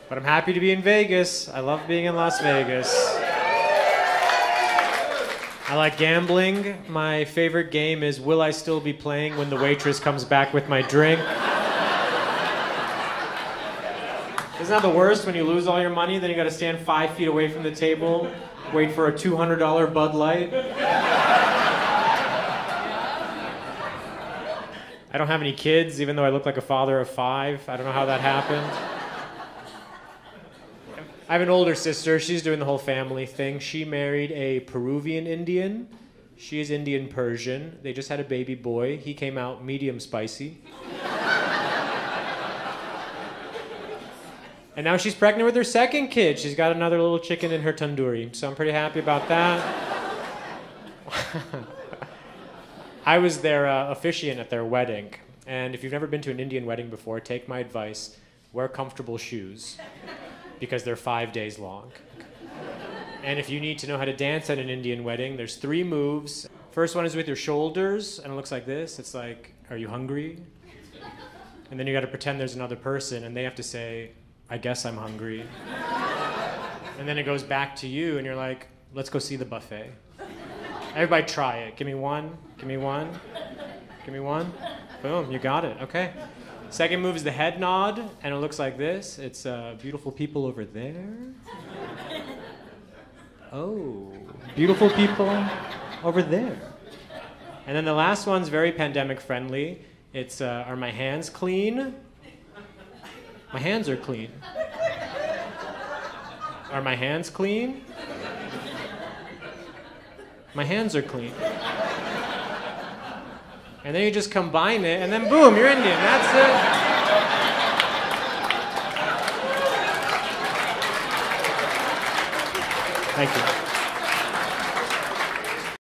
But I'm happy to be in Vegas. I love being in Las Vegas. I like gambling. My favorite game is Will I Still Be Playing when the waitress comes back with my drink? Isn't that the worst when you lose all your money, then you gotta stand 5 feet away from the table, wait for a $200 Bud Light? I don't have any kids, even though I look like a father of 5. I don't know how that happened. I have an older sister. She's doing the whole family thing. She married a Peruvian Indian. She is Indian Persian. They just had a baby boy. He came out medium spicy. And now she's pregnant with her second kid. She's got another little chicken in her tandoori. So I'm pretty happy about that. I was their officiant at their wedding. And if you've never been to an Indian wedding before, take my advice. Wear comfortable shoes. Because they're 5 days long. And if you need to know how to dance at an Indian wedding, there's 3 moves. First one is with your shoulders, and it looks like this. It's like, are you hungry? And then you gotta pretend there's another person, and they have to say, I guess I'm hungry. And then it goes back to you, and you're like, let's go see the buffet. Everybody try it. Give me one, give me one, give me one. Boom, you got it, okay. Second move is the head nod, and it looks like this. It's beautiful people over there. Oh, beautiful people over there. And then the last one's very pandemic friendly. It's, are my hands clean? My hands are clean. Are my hands clean? My hands are clean. And then you just combine it, and then boom, you're Indian. That's it. Thank you.